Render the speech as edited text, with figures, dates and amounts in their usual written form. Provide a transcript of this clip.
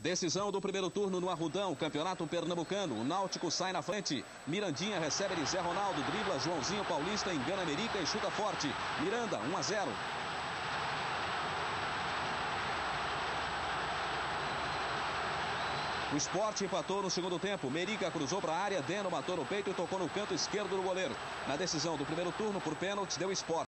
Decisão do primeiro turno no Arrudão, Campeonato Pernambucano. O Náutico sai na frente. Mirandinha recebe de Zé Ronaldo, dribla Joãozinho Paulista, engana Merica e chuta forte. Miranda, 1-0. O Sport empatou no segundo tempo. Merica cruzou para a área, Deno matou no peito e tocou no canto esquerdo do goleiro. Na decisão do primeiro turno, por pênaltis, deu Sport.